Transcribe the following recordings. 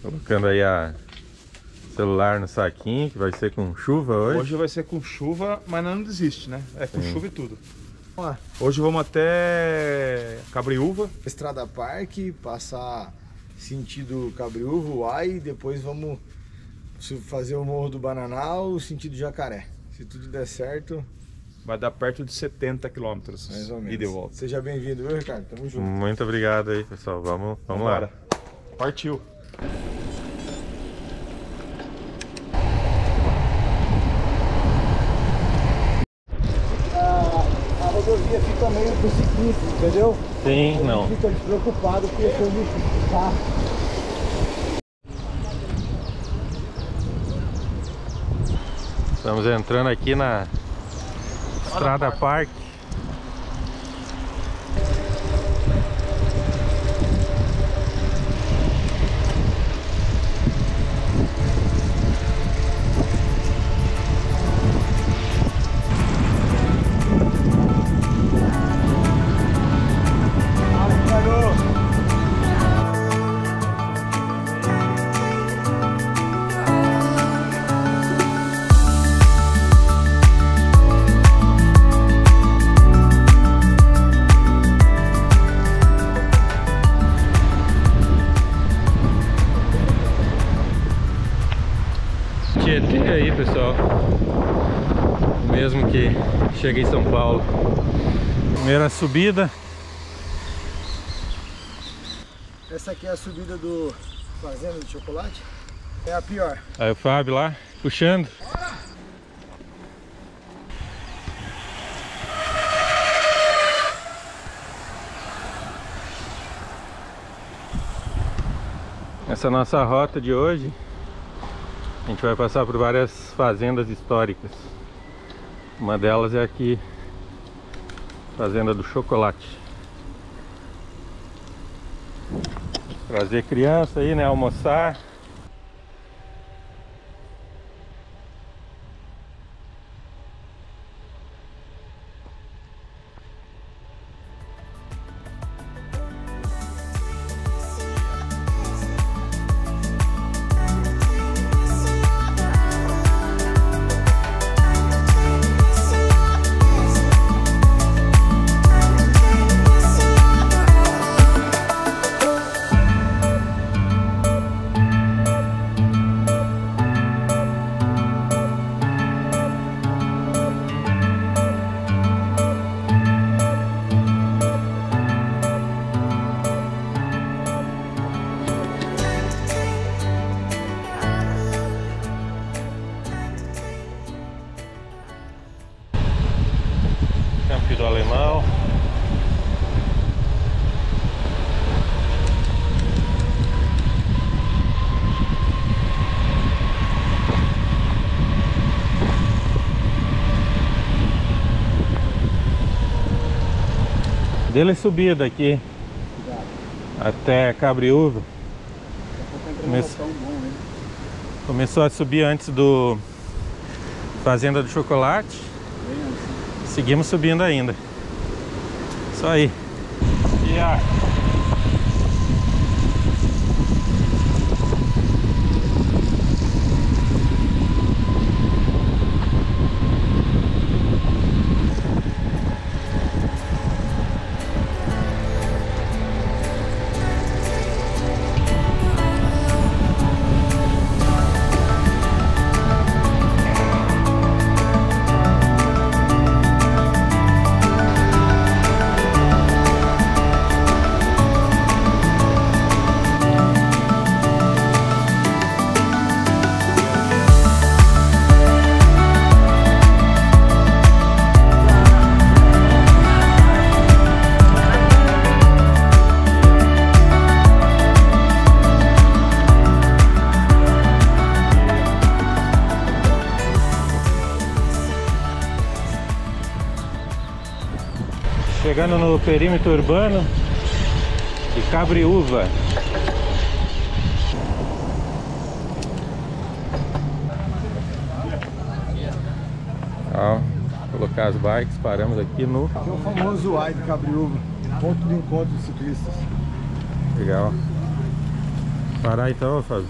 Colocando aí a celular no saquinho, que vai ser com chuva hoje. Hoje vai ser com chuva, mas não desiste, né? É com Sim. chuva e tudo. Vamos lá. Hoje vamos até Cabriúva. Estrada Parque, passar sentido Cabriúva, Uai, depois vamos fazer o Morro do Bananal, sentido Jacaré. Se tudo der certo, Vai dar perto de 70 quilômetros. mais ou menos. E de volta. Seja bem-vindo, viu, Ricardo? Tamo junto. Muito obrigado aí, pessoal. Vamos lá. Vambora. Partiu. A rodovia fica meio pro ciclista, entendeu? Sim, não. Fica despreocupado porque foi de carro. Estamos entrando aqui na Estrada Parque. Tietê aí, pessoal. O mesmo que cheguei em São Paulo. Primeira subida. Essa aqui é a subida do Fazenda de Chocolate. É a pior. Aí o Fábio lá, puxando. Essa é a nossa rota de hoje. A gente vai passar por várias fazendas históricas. Uma delas é aqui, Fazenda do Chocolate. Trazer criança aí, né, almoçar. Campo do Alemão. Dele subida aqui até Cabriúva. Começou a subir antes do Fazenda do Chocolate. Seguimos subindo ainda. Isso aí. Chegando no perímetro urbano de Cabriúva. Ó, colocar as bikes, paramos aqui no... Aqui é o famoso Uai de Cabriúva, ponto de encontro de ciclistas. Legal. Parar então, Fábio.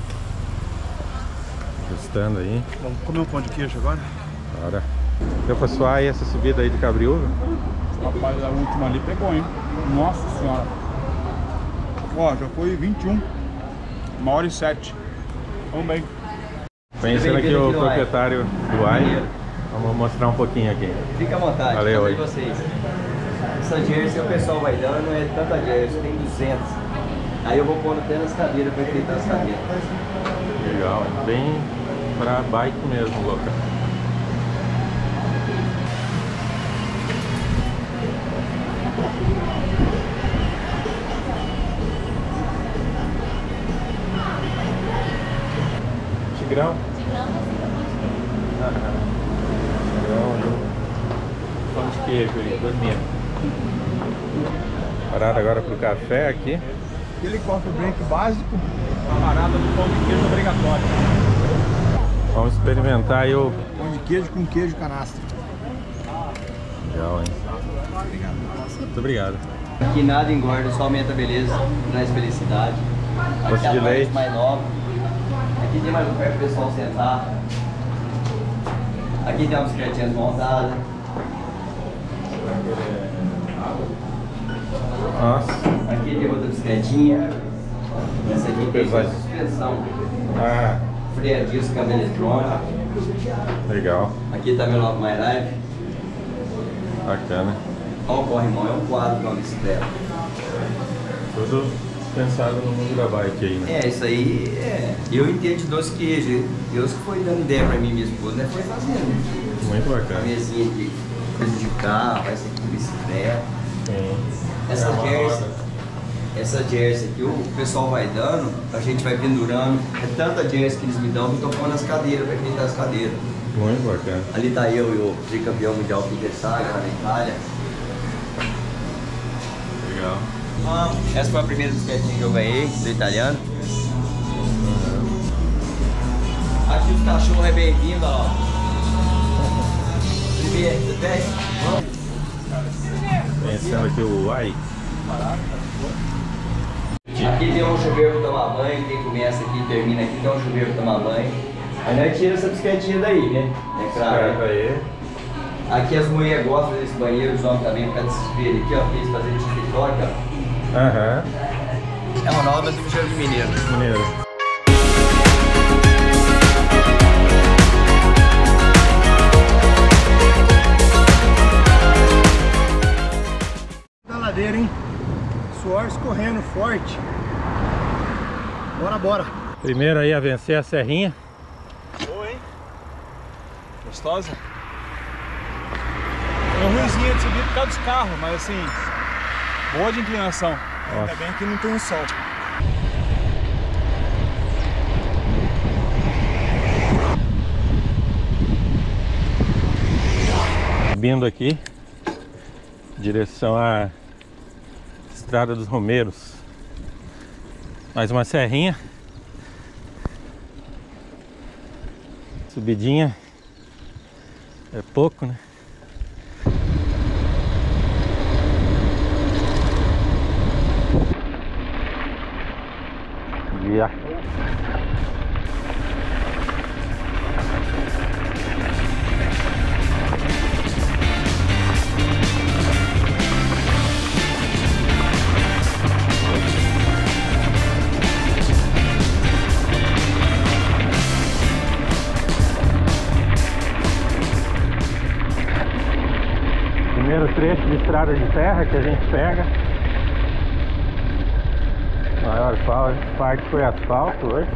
Ajustando aí. Vamos comer um pão de queijo agora? Bora. Deu pra suar aí essa subida aí de Cabriúva? Rapaz, a última ali pegou, hein? Nossa senhora. Ó, já foi 21. 1h07. Vamos bem. Conhecendo aqui o proprietário do AI. Vamos mostrar um pouquinho aqui. Fica à vontade, valeu aí. Vocês. Essa jersey o pessoal vai dando, é tanta jersey, tem 200. Aí eu vou pondo até nas cadeiras para enfeitar as cadeiras. Legal, é bem pra bike mesmo, louca. Tigrão? Tigrão e um pão de queijo aí, dormindo. Parado agora pro café aqui. Aquele coffee break básico. A parada do pão de queijo obrigatório. Vamos experimentar aí o... Pão de queijo com queijo canastra. Legal, hein? Obrigado. Muito obrigado. Aqui nada engorda, só aumenta a beleza, traz felicidade. Doce Aqui é de a parte leite. mais nova. Aqui tem mais lugar para o pessoal sentar. Aqui tem umas bicicletinhas montadas. Nossa. Aqui tem outra bicicletinha. Essa aqui tem Pesado. suspensão. Ah, Freio a disco, câmera eletrônica. legal. Aqui tá meu Love My Life. Bacana. Olha o corrimão, é um quadro de uma bicicleta. Tudo pensado no mundo da bike aí, né? É, isso aí é. Eu entendo de doce queijo. Deus que foi dando ideia pra mim e minha esposa, né? Foi fazendo. Muito Uma bacana. mesinha de coisa de carro, essa aqui de bicicleta. Sim. Essa É uma jersey. roda. Essa jersey aqui o pessoal vai dando, a gente vai pendurando. É tanta jersey que eles me dão que eu tô pondo as cadeiras pra enfeitar as cadeiras. Muito bacana. Ali tá eu e o tricampeão mundial Peter Saga lá na Itália. Legal. Essa foi a primeira bicicletinha que eu ganhei do italiano. Aqui os cachorros é bem-vindo, ó. Primeiro, tudo bem? Vamos. Conhecendo aqui o AI. Aqui tem um chuveiro para tomar banho, quem começa aqui e termina aqui tem um chuveiro para tomar banho. Aí nós tira essa bicicletinha daí, né? É claro. Certo aí. Aqui as mulheres gostam desse banheiro, os homens também, por causa desse espelho aqui, ó, pra eles fazerem TikTok, ó. Aham. É uma nova do Jardim Mineiro. Mineiro. Da ladeira, hein? Suor escorrendo forte. Bora, bora. Primeiro aí a vencer a serrinha. Boa, hein? Gostosa? É ruimzinha de subir por causa dos carros, mas assim, boa de inclinação. Nossa. Ainda bem que não tem um sol. Subindo aqui, direção à Estrada dos Romeiros. Mais uma serrinha. Subidinha. É pouco, né? Yeah. Primeiro trecho de estrada de terra que a gente pega. A maior parte foi asfalto hoje.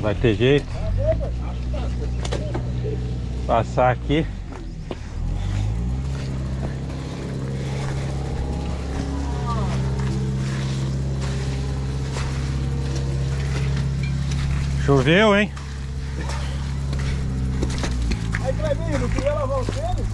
Vai ter jeito. Passar aqui. Choveu, hein? Aí, Clebinho, não queria lavar os tênis?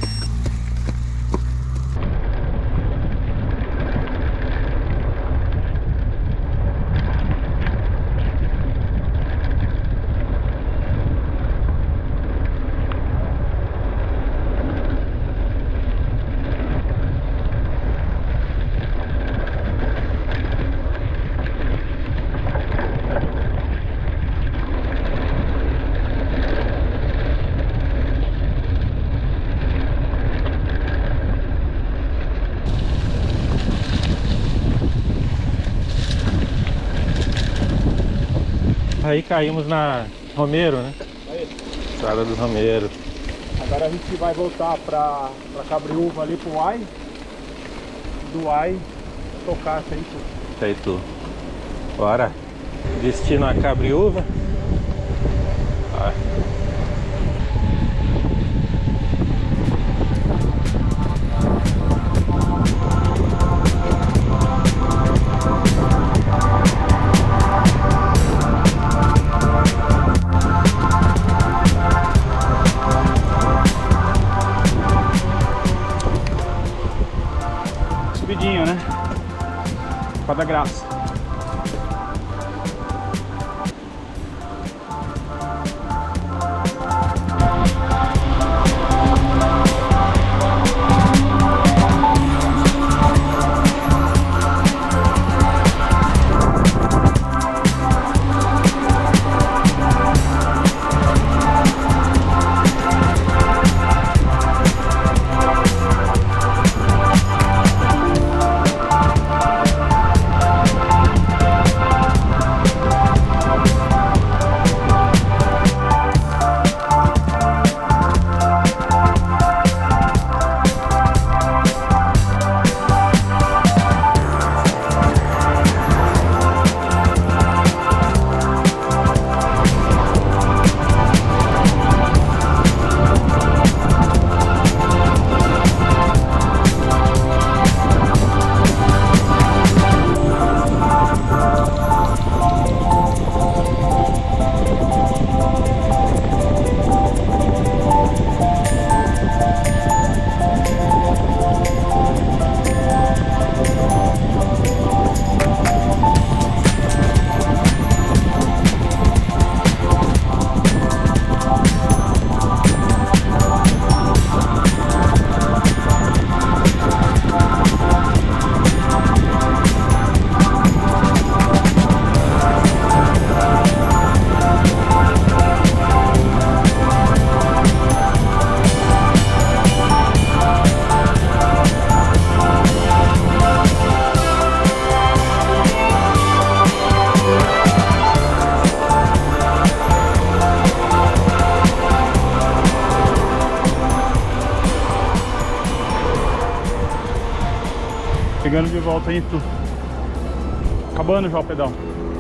Aí caímos na Romero, né? Aí. Estrada dos Romero. Agora a gente vai voltar pra Cabriúva ali pro Uai. Do Uai tocar essa aí tudo. Isso aí tudo. Bora. Destino a Cabriúva. Ó. Subidinho, né? Pra dar graça. Chegando de volta aí, Itu. Acabando já o pedal.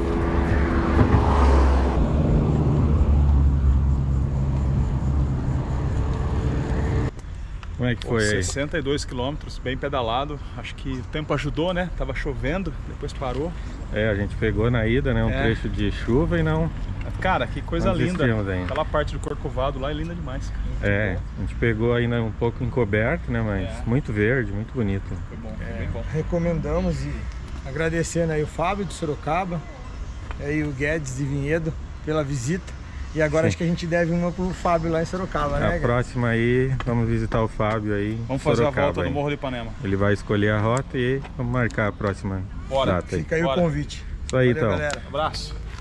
Como é que foi aí? 62 quilômetros, bem pedalado. Acho que o tempo ajudou, né? Tava chovendo, depois parou. É, a gente pegou na ida, né? Um trecho de chuva e não... Cara, que coisa Nós linda. desistimos ainda. Aquela parte do Corcovado lá é linda demais. É, a gente pegou ainda um pouco encoberto, né? Mas muito verde, muito bonito. Foi bom, foi bem bom. Recomendamos e agradecendo aí o Fábio de Sorocaba e o Guedes de Vinhedo pela visita. E agora acho que a gente deve uma pro Fábio lá em Sorocaba, né? A próxima aí, vamos visitar o Fábio aí. Vamos fazer Sorocaba, a volta aí. do Morro de Ipanema. Ele vai escolher a rota e vamos marcar a próxima Bora. data aí. Fica aí Bora. o convite. Isso aí, Valeu, então. galera. Abraço.